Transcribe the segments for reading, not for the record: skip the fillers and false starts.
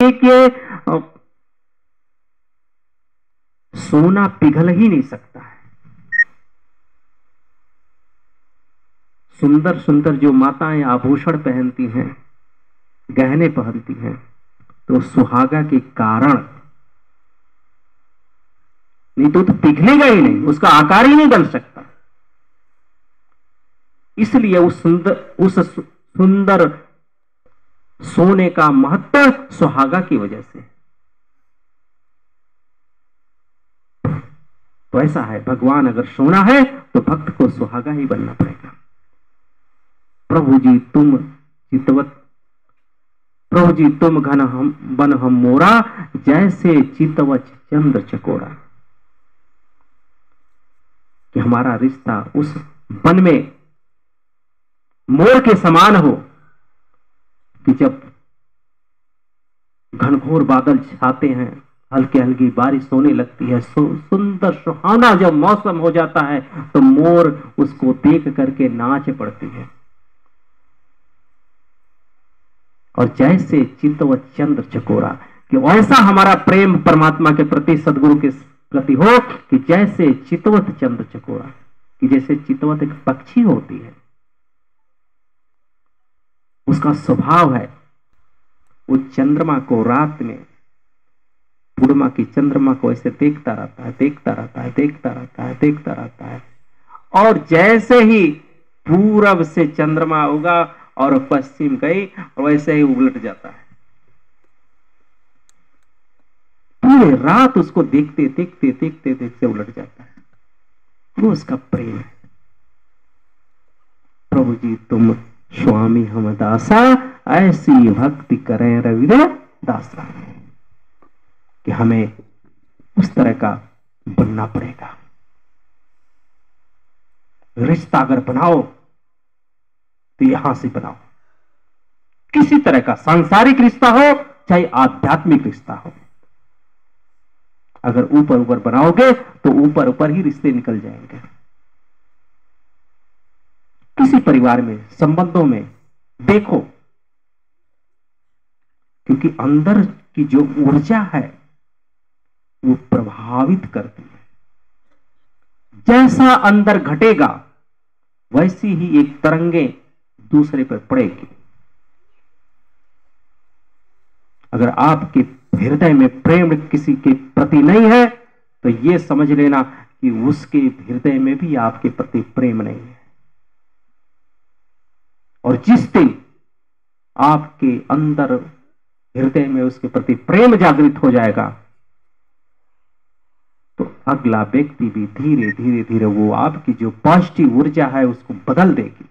कि सोना पिघल ही नहीं सकता है। सुंदर सुंदर जो माताएं आभूषण पहनती हैं, गहने पहनती हैं, तो सुहागा के कारण, नहीं तो पिघलेगा ही नहीं, उसका आकार ही नहीं बन सकता। इसलिए उस सुंदर सोने का महत्व सुहागा की वजह से। तो ऐसा है, भगवान अगर सोना है तो भक्त को सुहागा ही बनना पड़ेगा। प्रभु जी तुम चितवत, प्रभु जी तुम घन हम बन हम मोरा, जैसे चितवच चंद्र चकोरा। कि हमारा रिश्ता उस वन में मोर के समान हो कि जब घनघोर बादल छाते हैं, हल्की हल्की बारिश होने लगती है, सुंदर सुहाना जब मौसम हो जाता है तो मोर उसको देख करके नाच पड़ती है। और जैसे चितवत चंद्र चकोरा, कि वैसा हमारा प्रेम परमात्मा के प्रति, सदगुरु के प्रति हो कि जैसे चितवत चंद्र चकोरा, कि जैसे चितवत एक पक्षी होती है, उसका स्वभाव है वो चंद्रमा को रात में, पूर्णिमा की चंद्रमा को ऐसे देखता रहता है, देखता रहता है, देखता रहता है, देखता रहता है। और जैसे ही पूरब से चंद्रमा उगा और पश्चिम गई, और वैसे ही उलट जाता है। पूरी रात उसको देखते देखते देखते देखते उलट जाता है। वो उसका प्रेम है। प्रभु जी तुम स्वामी हम दासा, ऐसी भक्ति करें रविदास दासा। कि हमें उस तरह का बनना पड़ेगा। रिश्ता अगर बनाओ तो यहां से बनाओ, किसी तरह का सांसारिक रिश्ता हो चाहे आध्यात्मिक रिश्ता हो। अगर ऊपर ऊपर बनाओगे तो ऊपर ऊपर ही रिश्ते निकल जाएंगे। किसी परिवार में, संबंधों में देखो, क्योंकि अंदर की जो ऊर्जा है वो प्रभावित करती है। जैसा अंदर घटेगा वैसी ही एक तरंगे दूसरे पर पड़ेगी। अगर आपके हृदय में प्रेम किसी के प्रति नहीं है तो यह समझ लेना कि उसके हृदय में भी आपके प्रति प्रेम नहीं है। और जिस दिन आपके अंदर हृदय में उसके प्रति प्रेम जागृत हो जाएगा तो अगला व्यक्ति भी धीरे धीरे धीरे वो आपकी जो पॉजिटिव ऊर्जा है उसको बदल देगी।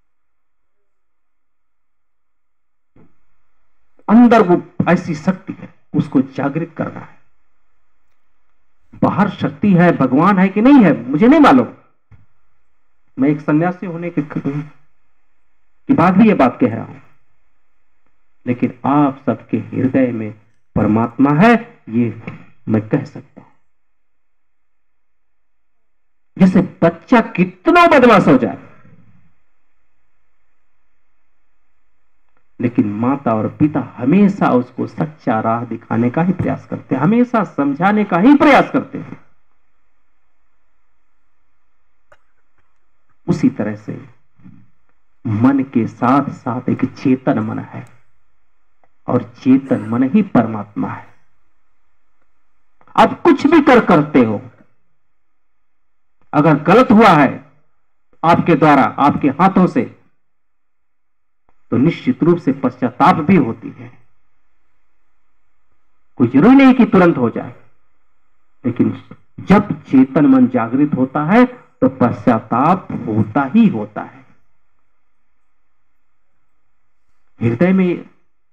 अंदर वो ऐसी शक्ति है, उसको जागृत करना है। बाहर शक्ति है, भगवान है कि नहीं है मुझे नहीं मालूम। मैं एक सन्यासी होने के बाद भी ये बात कह रहा हूं, लेकिन आप सबके हृदय में परमात्मा है, ये मैं कह सकता हूं। जैसे बच्चा कितना बदमाश हो जाए, लेकिन माता और पिता हमेशा उसको सच्चा राह दिखाने का ही प्रयास करते हैं, हमेशा समझाने का ही प्रयास करते हैं। उसी तरह से मन के साथ साथ एक चेतन मन है, और चेतन मन ही परमात्मा है। आप कुछ भी करते हो, अगर गलत हुआ है आपके द्वारा, आपके हाथों से, तो निश्चित रूप से पश्चाताप भी होती है। कोई जरूरी नहीं कि तुरंत हो जाए, लेकिन जब चेतन मन जागृत होता है तो पश्चाताप होता ही होता है। हृदय में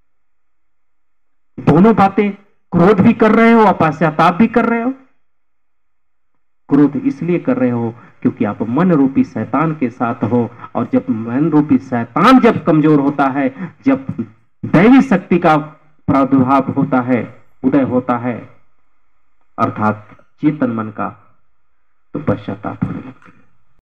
दोनों बातें, क्रोध भी कर रहे हो और पश्चाताप भी कर रहे हो। क्रोध इसलिए कर रहे हो क्योंकि आप मन रूपी शैतान के साथ हो, और जब मन रूपी शैतान जब कमजोर होता है, जब दैवी शक्ति का प्रादुर्भाव होता है, उदय होता है, अर्थात चेतन मन का, तो पश्चाताप होने लगती है।